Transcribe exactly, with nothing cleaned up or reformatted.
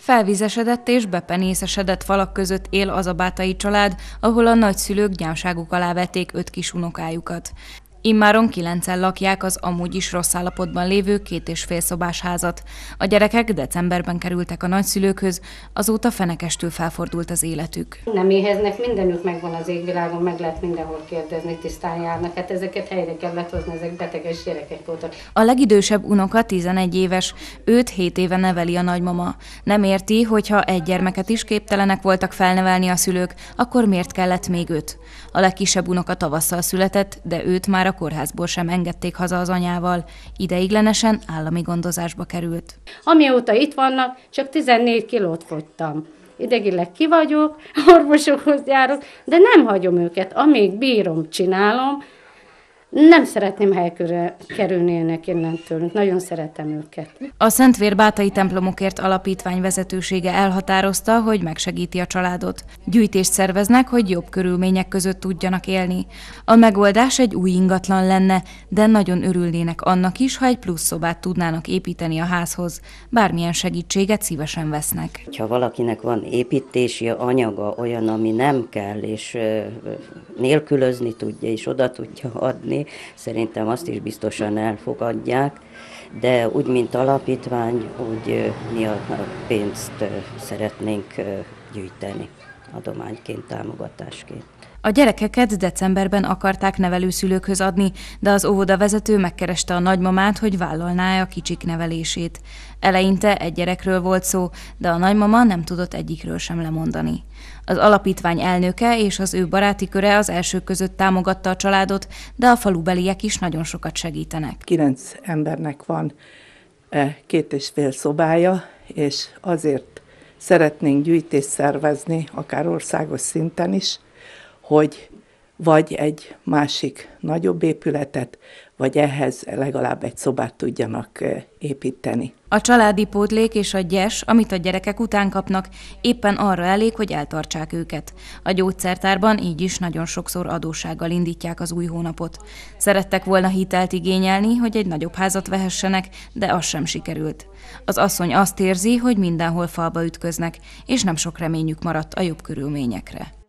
Felvizesedett és bepenészesedett falak között él az a bátai család, ahol a nagyszülők gyámságuk alá vették öt kis unokájukat. Immáron kilencen lakják az amúgy is rossz állapotban lévő két és fél szobás házat. A gyerekek decemberben kerültek a nagyszülőkhöz, azóta fenekestül felfordult az életük. Nem éheznek, mindenük megvan az égvilágon, meg lehet mindenhol kérdezni, tisztán járnak. Hát ezeket helyre kellett hozni, ezek beteges gyerekek voltak. A legidősebb unoka tizenegy éves, őt hét éve neveli a nagymama. Nem érti, hogyha egy gyermeket is képtelenek voltak felnevelni a szülők, akkor miért kellett még öt? A legkisebb unoka tavasszal született, de őt már a kórházból sem engedték haza az anyával. Ideiglenesen állami gondozásba került. Amióta itt vannak, csak tizennégy kilót fogytam. Idegileg ki vagyok, orvosokhoz járok, de nem hagyom őket. Amíg bírom, csinálom. Nem szeretném helykörre kerülnének innen tőlünk. Nagyon szeretem őket. A Szentvér-Bátai templomokért alapítvány vezetősége elhatározta, hogy megsegíti a családot. Gyűjtést szerveznek, hogy jobb körülmények között tudjanak élni. A megoldás egy új ingatlan lenne, de nagyon örülnének annak is, ha egy plusz szobát tudnának építeni a házhoz. Bármilyen segítséget szívesen vesznek. Ha valakinek van építési anyaga olyan, ami nem kell, és nélkülözni tudja, és oda tudja adni, szerintem azt is biztosan elfogadják, de úgy, mint alapítvány, úgy mi a pénzt szeretnénk gyűjteni adományként, támogatásként. A gyerekeket decemberben akarták nevelőszülőkhöz adni, de az óvodavezető megkereste a nagymamát, hogy vállalná-e a kicsik nevelését. Eleinte egy gyerekről volt szó, de a nagymama nem tudott egyikről sem lemondani. Az alapítvány elnöke és az ő baráti köre az elsők között támogatta a családot, de a falubeliek is nagyon sokat segítenek. Kilenc embernek van két és fél szobája, és azért szeretnénk gyűjtést szervezni, akár országos szinten is, hogy vagy egy másik nagyobb épületet, vagy ehhez legalább egy szobát tudjanak építeni. A családi pótlék és a gyes, amit a gyerekek után kapnak, éppen arra elég, hogy eltartsák őket. A gyógyszertárban így is nagyon sokszor adóssággal indítják az új hónapot. Szerettek volna hitelt igényelni, hogy egy nagyobb házat vehessenek, de az sem sikerült. Az asszony azt érzi, hogy mindenhol falba ütköznek, és nem sok reményük maradt a jobb körülményekre.